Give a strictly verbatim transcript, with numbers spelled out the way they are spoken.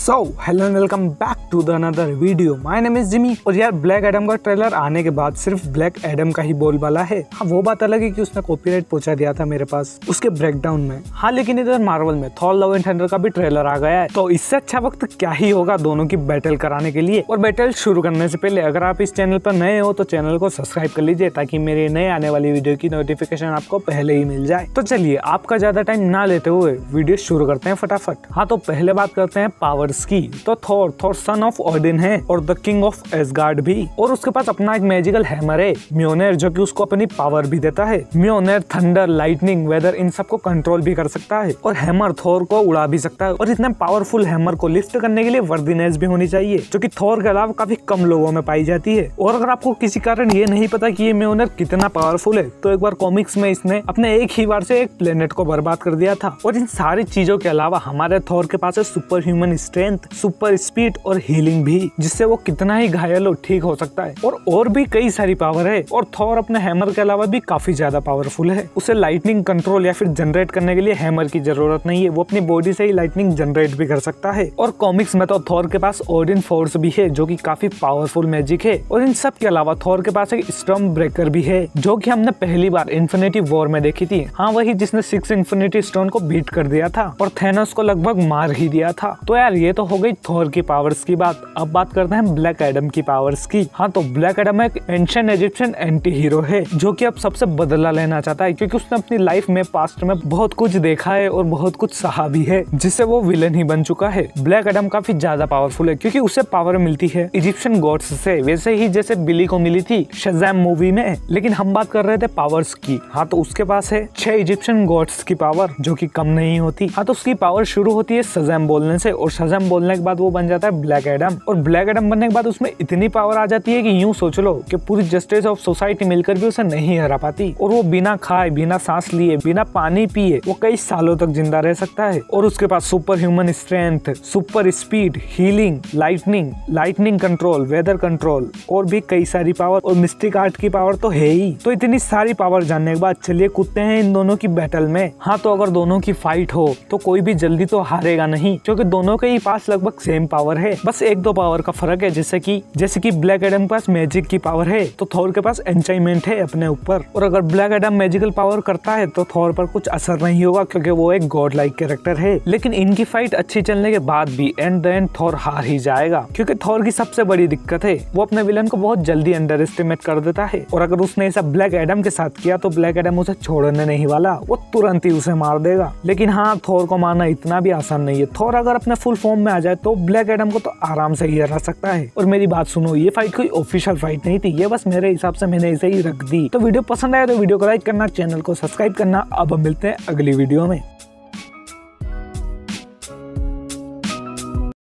So hello and welcome back to the another video. My name is Jimmy. और यार black Adam का trailer आने के बाद सिर्फ ब्लैक एडम का ही बोलबाला है। हाँ वो बात अलग है कि उसने कॉपीराइट पहुंचा दिया था मेरे पास उसके ब्रेकडाउन में। हाँ लेकिन इधर मार्वल में थॉर लव एंड थंडर का भी ट्रेलर आ गया है, तो इससे अच्छा वक्त क्या ही होगा दोनों की बैटल कराने के लिए। और बैटल शुरू करने से पहले अगर आप इस चैनल पर नए हो तो चैनल को सब्सक्राइब कर लीजिए ताकि मेरे नए आने वाली वीडियो की नोटिफिकेशन आपको पहले ही मिल जाए। तो चलिए आपका ज्यादा टाइम ना लेते हुए वीडियो शुरू करते हैं फटाफट। हाँ तो पहले बात करते हैं पावर्स की। तो Thor Thor son of Odin है और द किंग ऑफ एसगार्ड भी, और उसके पास अपना एक मैजिकल हैमर है म्योनेर जो कि उसको अपनी पावर भी देता है। म्योनेर थंडर, लाइटनिंग, वेदर इन सबको कंट्रोल भी कर सकता है और हैमर थॉर को उड़ा भी सकता है। और इतने पावरफुल हैमर को लिफ्ट करने के लिए वर्दीनेस भी होनी चाहिए जो कि थॉर के अलावा काफी कम लोगों में पाई जाती है। और अगर आपको किसी कारण ये नहीं पता कि ये म्योनेर कितना पावरफुल है तो एक बार कॉमिक्स में इसने अपने एक ही बार से एक प्लेनेट को बर्बाद कर दिया था। और इन सारी चीजों के अलावा हमारे थॉर के पास है super human strength, super speed और हीलिंग भी, जिससे वो कितना ही घायल हो ठीक हो सकता है। और और भी कई सारी पावर है। और थॉर अपने हैमर के अलावा भी काफी ज्यादा पावरफुल है। उसे लाइटनिंग कंट्रोल या फिर जनरेट करने के लिए हैमर की जरूरत नहीं है, वो अपनी बॉडी से ही लाइटनिंग जनरेट भी कर सकता है। और कॉमिक्स में तो थॉर के पास ओडिन फोर्स भी है जो कि काफी पावरफुल मैजिक है। और इन सब के अलावा थॉर के पास एक स्टॉर्म ब्रेकर भी है जो कि हमने पहली बार इन्फिनिटी वॉर में देखी थी। हाँ वही जिसने सिक्स इन्फिनिटी स्टोन को बीट कर दिया था और थैनोस को लगभग मार ही दिया था। तो यार ये तो हो गई थॉर की पावर्स की बात। अब बात करते हैं ब्लैक एडम की पावर्स की। हाँ तो ब्लैक एडम एक एंशिएंट इजिप्शियन एंटी हीरो है जो कि अब सबसे बदला लेना चाहता है क्योंकि उसने अपनी लाइफ में पास्ट में बहुत कुछ देखा है और बहुत कुछ सहा भी है जिससे वो विलन ही बन चुका है। ब्लैक एडम काफी ज्यादा पावरफुल है क्योंकि उसे पावर मिलती है इजिप्शियन गॉड्स से, वैसे ही जैसे बिली को मिली थी शज़ैम मूवी में। लेकिन हम बात कर रहे थे पावर्स की। हाँ तो उसके पास है छह इजिप्शियन गॉड्स की पावर जो कि कम नहीं होती। हाँ तो उसकी पावर शुरू होती है शज़ैम बोलने से और शज़ैम बोलने के बाद वो बन जाता है ब्लैक एडम। और ब्लैक एडम बनने के बाद उसमें इतनी पावर आ जाती है कि यूं सोच लो कि पूरी जस्टिस ऑफ सोसाइटी मिलकर भी उसे नहीं हरा पाती। और वो बिना खाए, बिना सांस लिए, बिना पानी पिए वो कई सालों तक जिंदा रह सकता है। और उसके पास super human strength, super speed, healing, lightning, lightning control, weather control और भी कई सारी पावर और मिस्टिक आर्ट की पावर तो है ही। तो इतनी सारी पावर जानने के बाद चलिए कूदते हैं इन दोनों की बैटल में। हाँ तो अगर दोनों की फाइट हो तो कोई भी जल्दी तो हारेगा नहीं क्योंकि दोनों के ही पास लगभग सेम पावर है, बस एक दो पावर का फर्क है। जैसे कि जैसे कि ब्लैक एडम के पास मैजिक की पावर है तो थॉर के पास एन्चांटमेंट है अपने ऊपर। और अगर ब्लैक एडम मैजिकल पावर करता है तो थॉर पर कुछ असर नहीं होगा क्योंकि वो एक गॉड लाइक कैरेक्टर है। लेकिन इनकी फाइट अच्छी चलने के बाद भी एंड द एंड थॉर हार ही जाएगा क्योंकि थॉर की सबसे बड़ी दिक्कत है वो अपने विलन को बहुत जल्दी अंडर एस्टिमेट कर देता है। और अगर उसने ऐसा ब्लैक एडम के साथ किया तो ब्लैक एडम उसे छोड़ने नहीं वाला, वो तुरंत ही उसे मार देगा। लेकिन हाँ थॉर को मारना इतना भी आसान नहीं है। थॉर अगर अपने फुल फॉर्म में आ जाए तो ब्लैक एडम को तो आराम से ही हरा सकता है। और मेरी बात सुनो, ये फाइट कोई ऑफिशियल फाइट नहीं थी, ये बस मेरे हिसाब से मैंने इसे ही रख दी। तो वीडियो पसंद आया तो वीडियो को लाइक करना, चैनल को सब्सक्राइब करना। अब हम मिलते हैं अगली वीडियो में।